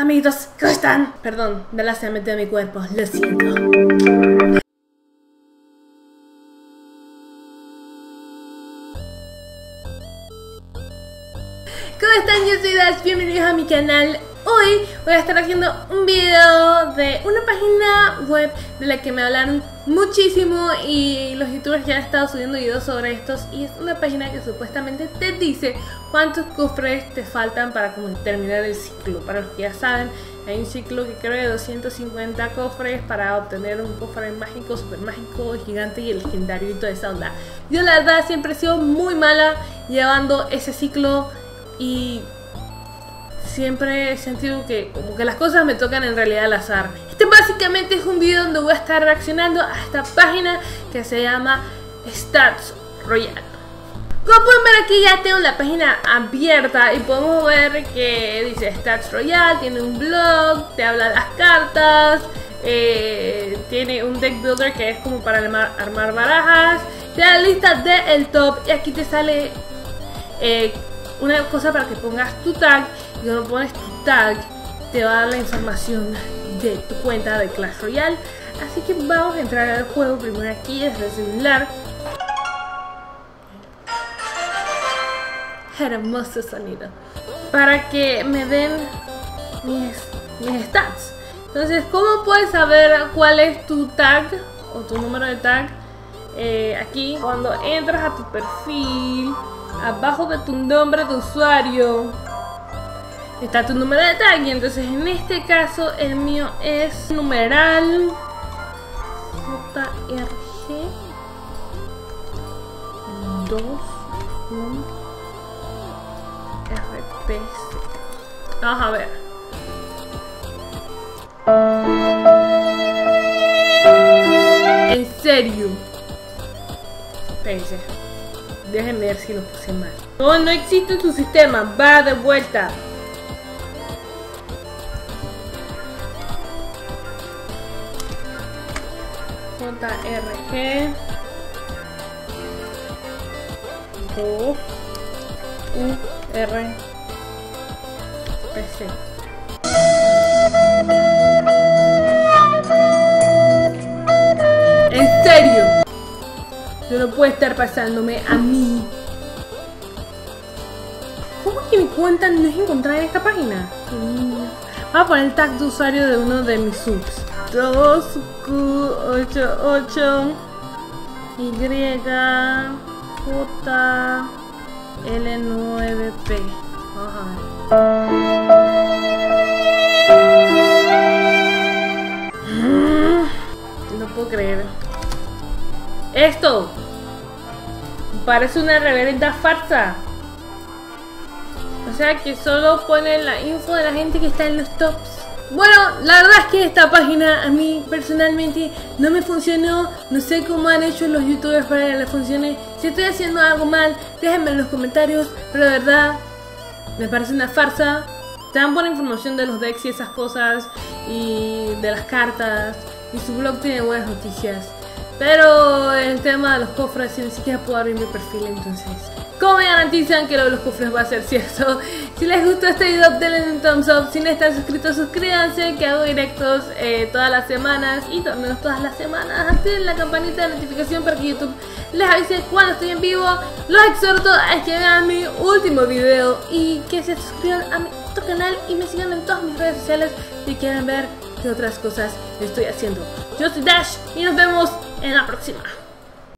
amiguitos, ¿cómo están? Perdón, Bella se ha metido en mi cuerpo, lo siento. ¿Cómo están? Yo soy Dash, bienvenidos a mi canal. Hoy voy a estar haciendo un video de una página web de la que me hablaron muchísimo y los youtubers ya han estado subiendo videos sobre estos, y es una página que supuestamente te dice cuántos cofres te faltan para como terminar el ciclo. Para los que ya saben, hay un ciclo que creo de 250 cofres para obtener un cofre mágico, super mágico, gigante y el legendario y toda esa onda. Yo la verdad siempre he sido muy mala llevando ese ciclo y siempre he sentido que como que las cosas me tocan en realidad al azar. Este básicamente es un video donde voy a estar reaccionando a esta página que se llama Stats Royale. Como pueden ver, aquí ya tengo la página abierta y podemos ver que dice Stats Royale, tiene un blog, te habla de las cartas, tiene un deck builder que es como para armar barajas, te da la lista del top y aquí te sale una cosa para que pongas tu tag, y cuando pones tu tag te va a dar la información de tu cuenta de Clash Royale. Así que vamos a entrar al juego primero aquí desde el celular. Hermoso sonido. Para que me den mis stats. Entonces, ¿cómo puedes saber cuál es tu tag o tu número de tag? Aquí, cuando entras a tu perfil, abajo de tu nombre de usuario está tu número de tag, y entonces en este caso el mío es numeral JRG 21 RPC. Vamos a ver. En serio. Espérense. Déjenme ver si lo puse mal. No, no existe tu sistema. Va de vuelta. JRG 2 URPC. ¿En serio? Eso no puede estar pasándome a mí. ¿Cómo que mi cuenta no es encontrada en esta página? Voy a poner el tag de usuario de uno de mis subs. 2Q88 YJL9P. Vamos a ver. No puedo creer. Esto parece una reverenda farsa. O sea que solo ponen la info de la gente que está en los tops. Bueno, la verdad es que esta página a mí personalmente no me funcionó. No sé cómo han hecho los youtubers para que les funcione. Si estoy haciendo algo mal, déjenme en los comentarios. Pero de verdad, me parece una farsa. Te dan buena información de los decks y esas cosas, y de las cartas, y su blog tiene buenas noticias. Pero el tema de los cofres, ni siquiera puedo abrir mi perfil, entonces ¿cómo me garantizan que lo de los cofres va a ser cierto? Si les gustó este video, denle un thumbs up. Si no están suscritos, suscríbanse, que hago directos todas las semanas, y torneos todas las semanas. Activen la campanita de notificación para que YouTube les avise cuando estoy en vivo. Los exhorto a que vean mi último video y que se suscriban a mi otro canal y me sigan en todas mis redes sociales si quieren ver qué otras cosas estoy haciendo. Yo soy Dash y nos vemos en la próxima.